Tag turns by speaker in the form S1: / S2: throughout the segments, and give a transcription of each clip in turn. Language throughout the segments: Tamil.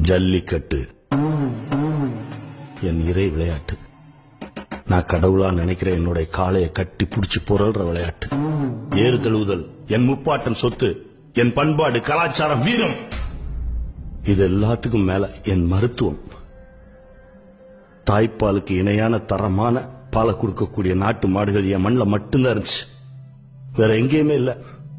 S1: ஜல்லிக்கட்டு என் இறை விளையாட்டு. நான் கடவுளா நினைக்கிற என்னுடைய காளையை கட்டி புடிச்சு புரள்ற விளையாட்டு. ஏறு தழுவுதல் என் முப்பாட்டன் சொத்து, என் பண்பாடு, கலாச்சாரம், வீரம். இது எல்லாத்துக்கும் மேல என் மருத்துவம். தாய்ப்பாலுக்கு இணையான தரமான பாலை கொடுக்கக்கூடிய நாட்டு மாடுகள் என் மண்ணில் மட்டும்தான் இருந்துச்சு, வேற எங்கேயுமே இல்ல.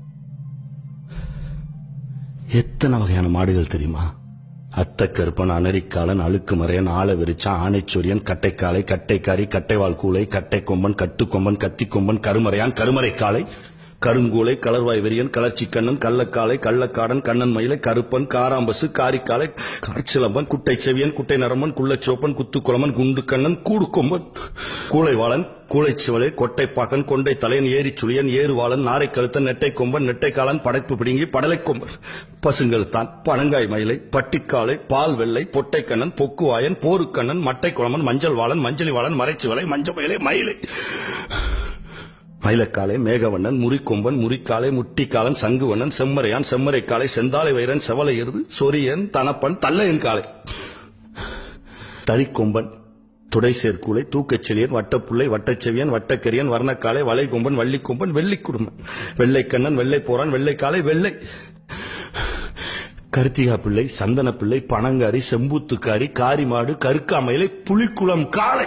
S1: எத்தனை வகையான மாடுகள் தெரியுமா? அத்தக்கருப்பன், அனரிக்காலன், அழுக்கு மறையன், ஆள விரிச்சான், ஆணைச்சொரியன், கட்டைக்காலை, கட்டைக்காரி, கட்டைவால் கூளை, கட்டை கொம்பன், கட்டுக்கொம்பன், கத்தி கொம்பன், கருமறையான், கருமறை காளை, கருங்கூளை, கலர்வாய் வெறியன், கலர்ச்சிக்கண்ணன், கள்ளக்காளை, கள்ளக்காடன், கண்ணன் மயிலை, கருப்பன், காராம்பசு, காரிக்காலை, கார்ச்சிலம்பன், குட்டை செவியன், குட்டை நரம்பன், குள்ளச்சோப்பன், குத்துக்குளமன், குண்டுக்கண்ணன், கூடுக்கொம்பன், கூளைவாளன், கூளைச்சிவலை, கொட்டைப்பாக்கன், கொண்டை தலையன், ஏரி சுழியன், ஏறுவாளன், நாரை கழுத்தன், நெட்டை கொம்பன், நெட்டைக்காலன், படைப்பு பிடுங்கி, படலை கொம்பன், பசுங்கழுத்தான், பனங்காய் மயிலை, பட்டிக்காலை, பால் வெள்ளை, பொட்டைக்கண்ணன், பொக்குவாயன், போருக்கண்ணன், மட்டை குளமன், மஞ்சள் வாளன், மஞ்சளி வாளன், மறைச்சிவலை, மஞ்ச மயிலை, மயிலை, மயிலக்காலை, மேகவண்ணன், முறிக்கொம்பன், முறிக்காலை, முட்டிக்காலன், சங்குவண்ணன், செம்மறையான், செம்மறைக்காலை, செந்தாலை வைரன், செவலை எருது, சொரியன், தனப்பன், தல்லையன் காலை, தறிக்கொம்பன், துடை சேர்க்கூளை, தூக்கச்செலியன், வட்டப்புள்ளை, வட்டச்செவியன், வட்டக்கரியன், வர்ணக்காலை, வளைகொம்பன், வள்ளிக்கொம்பன், வெள்ளிக்குடும்பன், வெள்ளைக்கண்ணன், வெள்ளை போரான், வெள்ளைக்காலை, வெள்ளை கருத்திகா பிள்ளை, சந்தன பிள்ளை, பனங்காரி, செம்பூத்துக்காரி, காரிமாடு, கருக்காமயிலை, புலிக்குளம் காளை.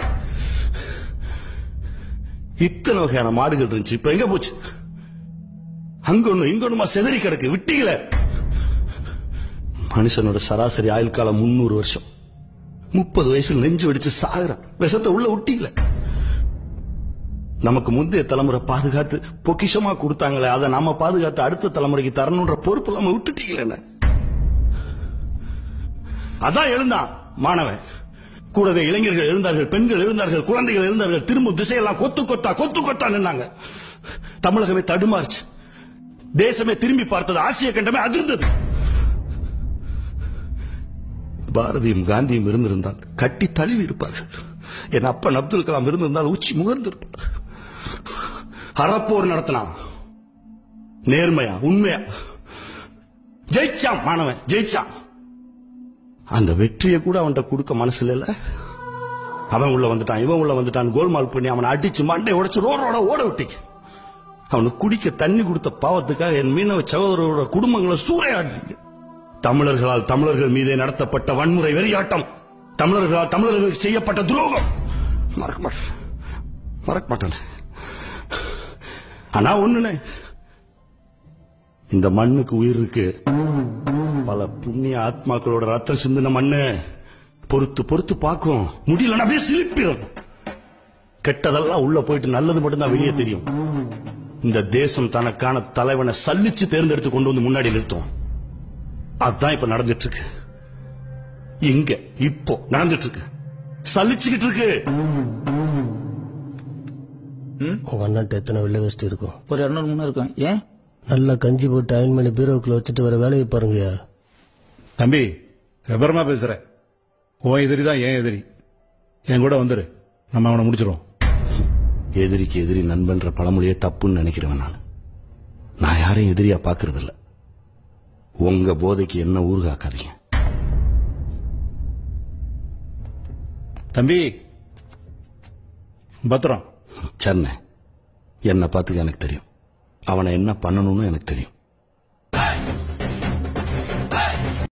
S1: இத்தனை வகையான மாடுகள் இருந்துச்சு, இப்ப எங்க போச்சு? அங்க ஒண்ணு இங்க ஒண்ணுமா செதறி கிடக்கு, விட்டீங்கள. மனுஷனோட சராசரி ஆயுள் காலம் 300 வருஷம். 30 வயசுல நெஞ்சு வெடிச்சு சாகுறான். விஷத்தை உள்ள விட்டீங்கள. நமக்கு முந்தைய தலைமுறை பாதுகாத்து பொக்கிஷமா கொடுத்தாங்களே, அதை நாம பாதுகாத்து அடுத்த தலைமுறைக்கு தரணுன்ற பொறுப்பு நம்ம விட்டுட்டீங்களே. அதான் எழுந்தான் மாணவன். கூடவே இளைஞர்கள் எழுந்தார்கள், பெண்கள் எழுந்தார்கள், குழந்தைகள் எழுந்தார்கள். திரும்பும் திசையெல்லாம் கொத்து கொத்தா கொத்து கொத்தா நின்னாங்க. தமிழகமே தடுமாறுச்சு. தேசமே திரும்பி பார்த்தது. ஆசிய கண்டமே அதிர்ந்தது. பாரதியும் காந்தியும் இருந்திருந்தால் கட்டி தழுவி இருப்பார்கள். என் அப்பன் அப்துல் கலாம் இருந்திருந்தால் உச்சி முகர்ந்து இருப்பார். அறப்போர் நடத்தினான், நேர்மையா உண்மையா ஜெயிச்சான். மாணவன் ஜெயிச்சான். அந்த வெற்றியை கூட அவன்கிட்ட கொடுக்க மனசுல இல்ல. அவன் உள்ள வந்துட்டான், இவன் உள்ள வந்துட்டான், கோல்மால் பண்ணி அவனை அடிச்சு மண்டை உடைச்சு ரோடோட ஓட விட்டி. அவனுக்கு குடிக்க தண்ணி கொடுத்த பாவத்துக்காக என் மீனவ சகோதரரோட குடும்பங்களை சூறையாடுறீங்க. தமிழர்களால் தமிழர்கள் மீதே நடத்தப்பட்ட வன்முறை வெறியாட்டம், தமிழர்களால் தமிழர்களுக்கு செய்யப்பட்ட துரோகம் மறக்க மாட்டேன். ஆனா ஒண்ணுனே, இந்த மண்ணுக்கு உயிர் இருக்கு. பல புண்ணிய ஆத்மாக்களோட ரத்தம் சிந்தின மண்ணு பொறுத்து பொறுத்து பார்க்கும். முடியலன்னா அப்படியே சிலிப்பிடும். கெட்டதெல்லாம் உள்ள போயிட்டு நல்லது மட்டும்தான் வெளியே தெரியும். இந்த தேசம் தனக்கான தலைவனை சல்லிச்சு தேர்ந்தெடுத்து கொண்டு வந்து முன்னாடி நிறுத்தும். அதுதான் இப்ப நடந்துட்டு இருக்கு. இங்க இப்போ நடந்துட்டு இருக்கு. சலிச்சுக்கிட்டு இருக்கு.
S2: உங்க அண்ணாட்ட எத்தனை வெள்ளை வேஸ்ட் இருக்கும்?
S3: ஒரு 200-300 இருக்கும். ஏன்?
S2: நல்லா கஞ்சி போட்டு அயன் பண்ணி பீரோக்குள்ள வச்சுட்டு வர வேலையை பாருங்க.
S4: தம்பி, விபரமா பேசுற. உன் எதிரி தான் என் எதிரி. என் கூட வந்துரு, நம்ம அவனை முடிச்சிடும்.
S1: எதிரிக்கு எதிரி நண்பன்ற பழமொழியே தப்புன்னு நினைக்கிறவன் நான் யாரையும் எதிரியா பாக்குறது இல்ல. உங்க போதைக்கு என்ன ஊர்காக்காதீங்க.
S4: தம்பி பத்திரம்.
S1: சரண, என்ன பார்த்துக்க எனக்கு தெரியும். அவனை என்ன பண்ணணும்னு எனக்கு தெரியும்.